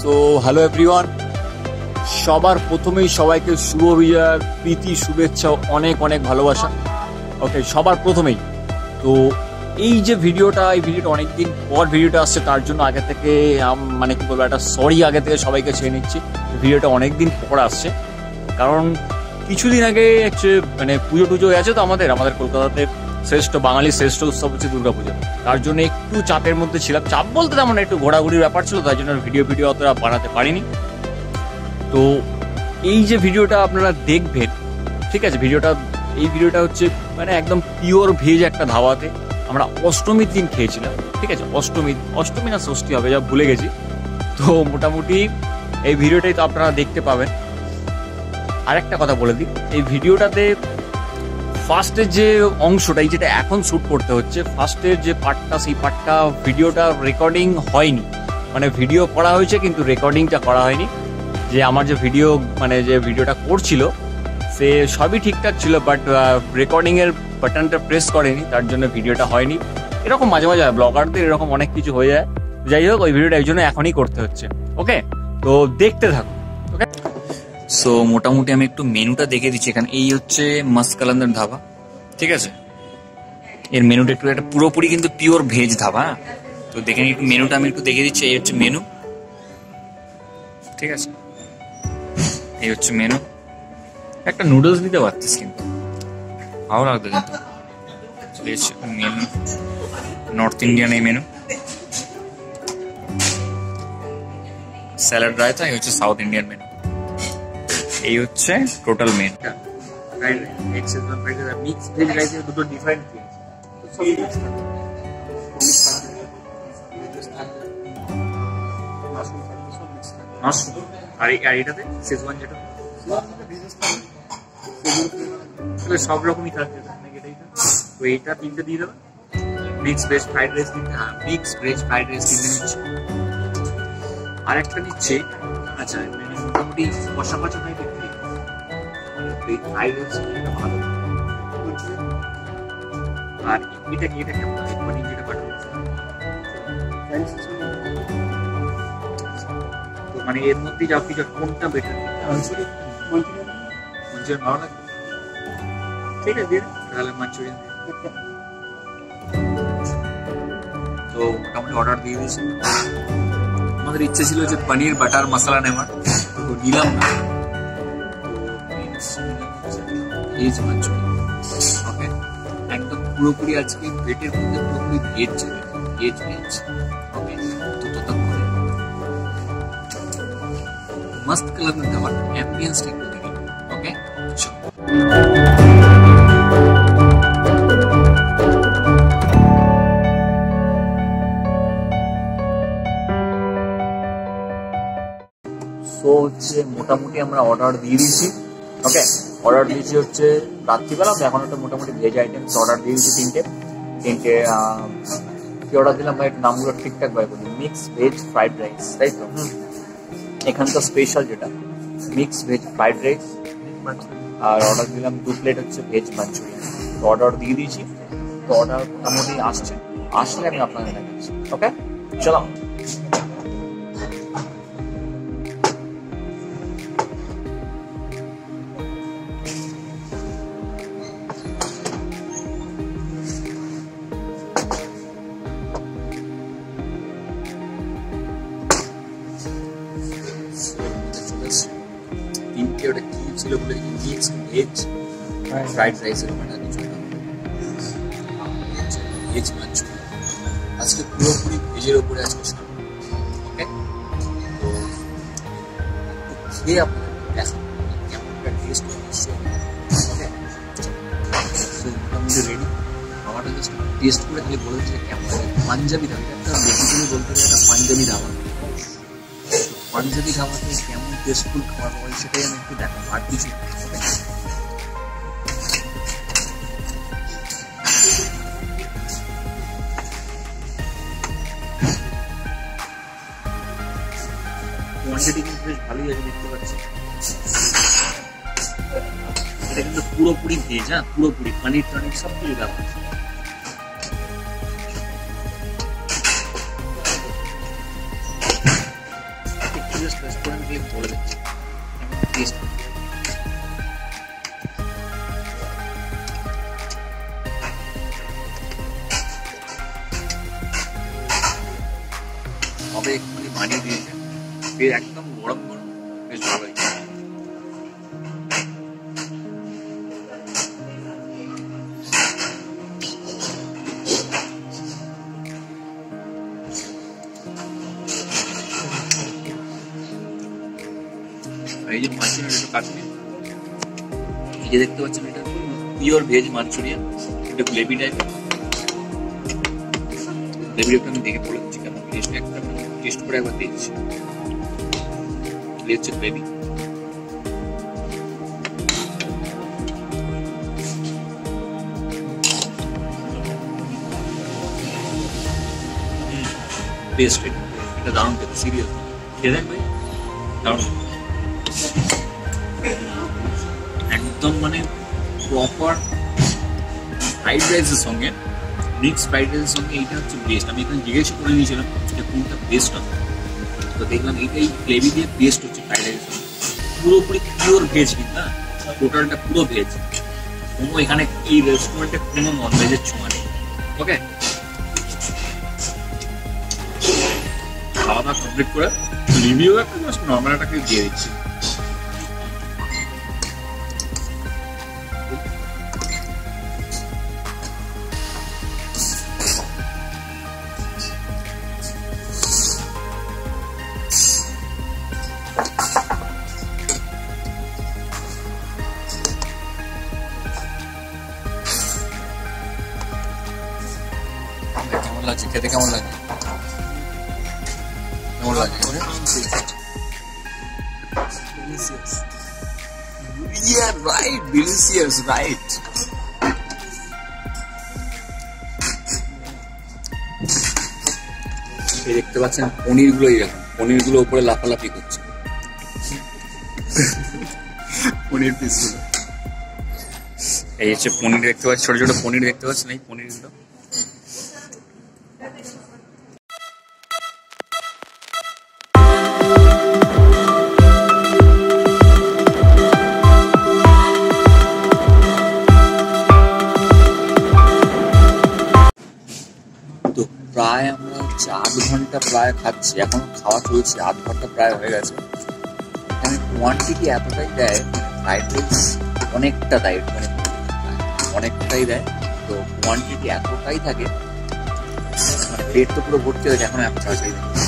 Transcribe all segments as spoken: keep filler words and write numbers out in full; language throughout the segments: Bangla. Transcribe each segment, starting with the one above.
সো হ্যালো এভরিওয়ান, সবার প্রথমেই সবাইকে শুভ বিজয়ার প্রীতি শুভেচ্ছা, অনেক অনেক ভালোবাসা। ওকে, সবার প্রথমেই তো এই যে ভিডিওটা, এই ভিডিওটা অনেকদিন পর ভিডিওটা আসছে, তার জন্য আগে থেকে মানে কি বলবো, একটা সরি আগে থেকে সবাইকে চেয়ে নিচ্ছি। ভিডিওটা অনেকদিন পর আসছে, কারণ কিছুদিন আগে হচ্ছে মানে পুজো টুজো আছে তো আমাদের আমাদের কলকাতাতে শ্রেষ্ঠ বাঙালি শ্রেষ্ঠ উৎসব হচ্ছে দুর্গাপুজো। তার জন্য একটু চাপের মধ্যে ছিলাম, চাপ বলতে তেমন একটু ঘোরাঘুরির ব্যাপার ছিল, তাই জন্য ভিডিও ভিডিও অতটা বানাতে পারিনি। তো এই যে ভিডিওটা আপনারা দেখবেন, ঠিক আছে, ভিডিওটা এই ভিডিওটা হচ্ছে মানে একদম পিওর ভেজ একটা ধাবাতে আমরা অষ্টমীর দিন খেয়েছিলাম, ঠিক আছে, অষ্টমী অষ্টমী না ষষ্ঠী হবে, যা ভুলে গেছি। তো মোটামুটি এই ভিডিওটাই তো আপনারা দেখতে পাবেন। আর একটা কথা বলে দিই, এই ভিডিওটাতে ফার্স্টের যে অংশটাই যেটা এখন শ্যুট করতে হচ্ছে, ফার্স্টের যে পার্টটা, সেই পার্টটা ভিডিওটা রেকর্ডিং হয়নি, মানে ভিডিও করা হয়েছে কিন্তু রেকর্ডিংটা করা হয়নি। যে আমার যে ভিডিও মানে যে ভিডিওটা করছিল সে সবই ঠিকঠাক ছিল, বাট রেকর্ডিংয়ের বাটনটা প্রেস করেনি, তার জন্য ভিডিওটা হয়নি। এরকম মাঝে মাঝে হয়, ব্লগারদের এরকম অনেক কিছু হয়ে যায়। যাই হোক, ওই ভিডিওটা এই জন্য এখনই করতে হচ্ছে। ওকে, তো দেখতে থাকুন। ওকে, সো মোটামুটি আমি একটু মেনুটা দেখে দিচ্ছি। এখানে এই হচ্ছে মাস্ত কালান্দার ধাবা, ঠিক আছে। এর মেনুটা একটু একটা পুরোপুরি কিন্তু পিওর ভেজ ধাবা। তো দেখে নিই একটু মেনুটা, আমি একটু দেখে দিচ্ছি। এই হচ্ছে মেনু, ঠিক আছে, এই হচ্ছে মেনু। একটা নুডলস দিতে পারতিস, কিন্তু ভালো লাগতো। কিন্তু মেনু নর্থ ইন্ডিয়ান এই মেনু, স্যালাড রায়তা, এই হচ্ছে সাউথ ইন্ডিয়ান মেনু। এই হচ্ছে টোটাল মেনু। মিক্স ভেজ রাইসের দুটো ডিফারেন্ট মাশরুম, আর এটাতে শেজওয়ান যেটা সব রকমই থাকবে। তো এইটা তিনটে দিয়ে দেবে। মিক্স ভেজ ফ্রাইড রাইস তিনটে, হ্যাঁ মিক্স ভেজ ফ্রাইড রাইস তিনটে নিচ্ছে। আর একটা নিচ্ছে, আচ্ছা মানে মোটামুটি কষা কষা নাই দেখতে, ফ্রাইড রাইস ভালো। আর এটা কি, এটা কেমন মানে যেটা পাঠাবো, তো মানে এর মধ্যে যা কিছু কোনটা বেটার? মাঞ্চুরিয়ান ভালো লাগে, ঠিক আছে, তাহলে মাঞ্চুরিয়ান। তো মোটামুটি অর্ডার দিয়ে দিয়েছি। আমাদের ইচ্ছে ছিল যে পনির বাটার মশলা নেওয়ার, তো নিলাম না। ভেজ মাঞ্চুরিয়ান, ওকে, একদম পুরোপুরি আজকে পেটের মধ্যে পুরোপুরি ভেজ চলে, ভেজ ভেজ। ওকে, তো ততক্ষণে মাস্ত কালার খাবার অ্যাম্বিয়েন্স একটু দেখি। ওকে, সো হচ্ছে মোটামুটি আমরা অর্ডার দিয়ে দিয়েছি। ওকে, অর্ডার দিয়েছি হচ্ছে রাত্রিবেলা, তো এখন একটা মোটামুটি ভেজ আইটেম অর্ডার দিয়ে দিয়েছি তিনটে তিনটে কি অর্ডার দিলাম ভাই, একটু নামগুলো ঠিকঠাক ভাই বলি। মিক্স ভেজ ফ্রাইড রাইস, তাই তো? এখানকার স্পেশাল যেটা মিক্স ভেজ ফ্রাইড রাইস, আর অর্ডার দিলাম দু প্লেট হচ্ছে ভেজ মাঞ্চুরিয়ান। তো অর্ডার দিয়ে দিয়েছি, তো অর্ডার মোটামুটি আসছে, আসলে আমি আপনাদের দেখাচ্ছি। ওকে, চলো। তিনটে ওটা কি ছিল বলে, মিক্স ভেজ ফ্রাইড রাইসের ওখানে ভেজ মাঞ্চুরিয়ান। আজকে পুরোপুরি ভেজের ওপরে আজকে সব। ওকে, তো খেয়ে আপনাদের দেখো কেমন একটা টেস্ট নিশ্চয়ই। ওকে, সো মোটামুটি রেডি। খাবারটা জাস্ট টেস্ট করে খালি বলে দিচ্ছে কেমন লাগে। পাঞ্জাবি ধাবা, একটা বেসিক্যালি বলতে গেলে একটা পাঞ্জাবি ধাবা। পাঞ্জাবি ধাবাতে কেমন টেস্টফুল খাবার হয় সেটাই আমি একটু দেখাবো, আর কিছু। কোয়ান্টিটি কিন্তু বেশ ভালোই আছে, দেখতে পাচ্ছি। এটা কিন্তু পুরোপুরি ভেজ, হ্যাঁ পুরোপুরি পনির টনির সব কিছু দেওয়া আছে। লার্জেস্ট রেস্টুরেন্ট বলে দিচ্ছি টেস্ট সবে একটুখানি বানিয়ে দিয়েছে, বেশ একদম গরম গরম, বেশ ভালো হয়েছে। এই যে মাঞ্চুরিয়ান একটু কাশ্মীর, এই যে দেখতে পাচ্ছেন এটা পিওর ভেজ মাঞ্চুরিয়ান, এটা গ্রেভি টাইপের। গ্রেভিটা একটু আমি দেখে বলে দিচ্ছি কেন, টেস্ট একটা টেস্ট করে একবার দেখছি। এই হচ্ছে গ্রেভি, টেস্ট এটা দারুণ খেতে, সিরিয়াস খেয়ে দেখ ভাই, দারুণ একদম, মানে প্রপার ফ্রাইড রাইসের সঙ্গে, মিক্স ফ্রাইড রাইসের সঙ্গে এইটা হচ্ছে বেস্ট। আমি এখানে জিজ্ঞাসা করে নিয়েছিলাম যে কোনটা বেস্ট হবে, তো দেখলাম এইটাই গ্রেভি দিয়ে বেস্ট হচ্ছে ফ্রাইড রাইসের সঙ্গে। পুরোপুরি পিওর ভেজ, কিন্তু না টোটালটা পুরো ভেজ, কোনো এখানে এই রেস্টুরেন্টে কোনো নন ভেজের ছোঁয়া নেই। ওকে, খাওয়া দাওয়া কমপ্লিট করে রিভিউ একটা জাস্ট নর্মাল এটাকে দিয়ে দিচ্ছি। কেমন লাগছে খেতে, কেমন লাগছে, কেমন লাগছে? Delicious. Yeah, right. Delicious, right. এই দেখতে পাচ্ছেন পনির গুলো, এরকম পনির গুলো উপরে লাফালাফি করছে, পনির পিস গুলো। এই হচ্ছে পনির দেখতে পাচ্ছি, ছোট ছোট পনির দেখতে পাচ্ছেন, এই পনির গুলো। তো প্রায় আমরা হচ্ছে আধ ঘন্টা প্রায় খাচ্ছি, এখন খাওয়া চলছে, আধ ঘন্টা প্রায় হয়ে গেছে। এখানে কোয়ান্টিটি এতটাই দেয়, ফ্রাইড রাইস অনেকটা দেয়, মানে অনেকটাই দেয়, তো কোয়ান্টিটি এতটাই থাকে, মানে পেট তো পুরো ভর্তি হয়েছে। এখনো এতটা আছে,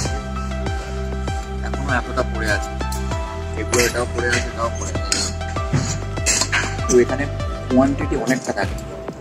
এখনো এতটা পড়ে আছে, এগুলো এটাও পড়ে আছে, এটাও পড়ে আছে, তো এখানে কোয়ান্টিটি অনেকটা থাকে।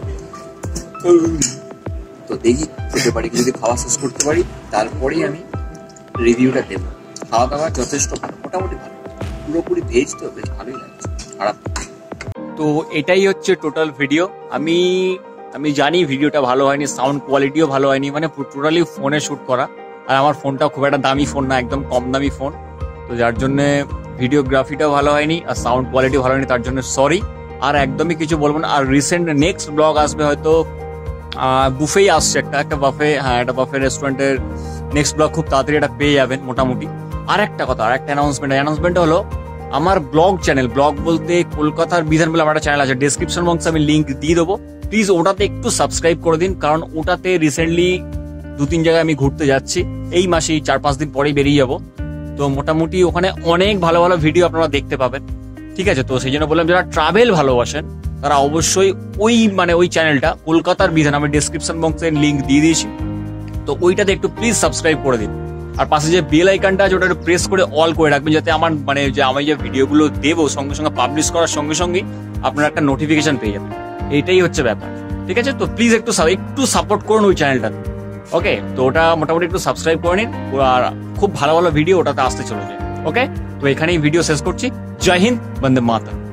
তো দেখি খেতে পারি, যদি খাওয়া শেষ করতে পারি তারপরেই আমি রিভিউটা দেবো। খাওয়া দাওয়া যথেষ্ট ভালো, মোটামুটি ভালো, পুরোপুরি ভেজ তো বেশ ভালোই লাগছে, খারাপ। তো এটাই হচ্ছে টোটাল ভিডিও। আমি আমি জানি ভিডিওটা ভালো হয়নি, সাউন্ড কোয়ালিটিও ভালো হয়নি, মানে টোটালি ফোনে শ্যুট করা, আর আমার ফোনটা খুব একটা দামি ফোন না, একদম কম দামি ফোন, তো যার জন্যে ভিডিওগ্রাফিটাও ভালো হয়নি আর সাউন্ড কোয়ালিটি ভালো হয়নি, তার জন্য সরি। আর একদমই কিছু বলবো না। আর রিসেন্ট নেক্সট ব্লগ আসবে হয়তো বুফেই আসছে, একটা একটা বাফে, হ্যাঁ একটা বাফে রেস্টুরেন্টের নেক্সট ব্লগ খুব তাড়াতাড়ি এটা পেয়ে যাবেন মোটামুটি। আর একটা কথা, আর একটা অ্যানাউন্সমেন্ট, অ্যানাউন্সমেন্ট হলো আমার ব্লগ চ্যানেল, ব্লগ বলতে কলকাতার বিধান বলে আমার একটা চ্যানেল আছে, ডেসক্রিপশন বক্সে আমি লিঙ্ক দিয়ে দেবো, প্লিজ ওটাতে একটু সাবস্ক্রাইব করে দিন, কারণ ওটাতে রিসেন্টলি দু তিন জায়গায় আমি ঘুরতে যাচ্ছি, এই মাসেই চার পাঁচ দিন পরেই বেরিয়ে যাবো, তো মোটামুটি ওখানে অনেক ভালো ভালো ভিডিও আপনারা দেখতে পাবেন, ঠিক আছে? তো সেই জন্য বললাম যারা ট্রাভেল ভালোবাসেন তারা অবশ্যই ওই মানে ওই চ্যানেলটা কলকাতার বিধান, আমি ডেসক্রিপশন বক্সে লিঙ্ক দিয়ে দিয়েছি, তো ওইটাতে একটু প্লিজ সাবস্ক্রাইব করে দিন। আর পাশে যে বেল আইকনটা আছে ওটা একটু প্রেস করে অল করে রাখবেন, যাতে আমার মানে যে আমি যে ভিডিওগুলো দেবো সঙ্গে সঙ্গে পাবলিশ করার সঙ্গে সঙ্গে আপনারা একটা নোটিফিকেশন পেয়ে যাবেন, এইটাই হচ্ছে ব্যাপার, ঠিক আছে? তো প্লিজ একটু একটু সাপোর্ট করুন ওই চ্যানেলটাতে, ওকে? তো ওটা মোটামুটি একটু সাবস্ক্রাইব করে নিন, আর খুব ভালো ভালো ভিডিও ওটাতে আসতে চলেছে, ওকে? তো এখানেই ভিডিও শেষ করছি। জয় হিন্দ, বন্দে মাতরম।